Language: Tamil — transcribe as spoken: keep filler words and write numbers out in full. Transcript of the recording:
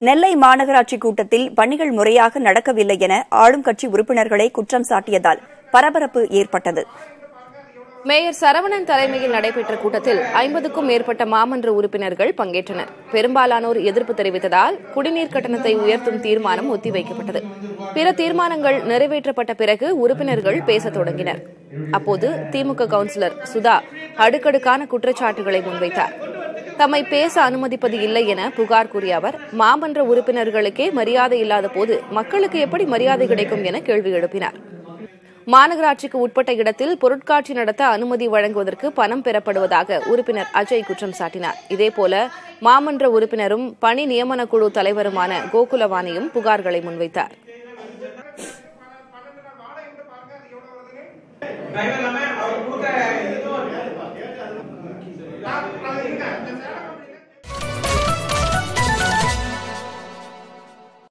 நெல்லை மாநகராட்சி கூட்டத்தில் பணிகள் முறையாக நடக்கவில்லை என ஆளும் கட்சி உறுப்பினர்களை குற்றம் சாட்டியதால் பரபரப்பு ஏற்பட்டது. மேயர் சரவணன் தலைமையில் நடைபெற்ற கூட்டத்தில் ஐம்பதுக்கும் மேற்பட்ட மாமன்ற உறுப்பினர்கள் பங்கேற்றனர். பெரும்பாலானோர் எதிர்ப்பு தெரிவித்ததால் குடிநீர் கட்டணத்தை உயர்த்தும் தீர்மானம் ஒத்திவைக்கப்பட்டது. பிற தீர்மானங்கள் நிறைவேற்றப்பட்ட பிறகு உறுப்பினர்கள் பேசத் தொடங்கினர். அப்போது திமுக கவுன்சிலர் சுதா அடுக்கடுக்கான குற்றச்சாட்டுகளை முன்வைத்தார். தம்மை பேச அனுமதிப்பது இல்லை என புகார் கூறிய அவர், மாமன்ற உறுப்பினர்களுக்கே மரியாதை இல்லாத போது மக்களுக்கு எப்படி மரியாதை கிடைக்கும் என கேள்வி எழுப்பினார். மாநகராட்சிக்கு உட்பட்ட இடத்தில் பொருட்காட்சி நடத்த அனுமதி வழங்குவதற்கு பணம் பெறப்படுவதாக உறுப்பினர் அஜய் குற்றம் சாட்டினார். இதேபோல மாமன்ற உறுப்பினரும் பணி நியமன குழு தலைவருமான கோகுலவாணியும் புகார்களை முன்வைத்தார்.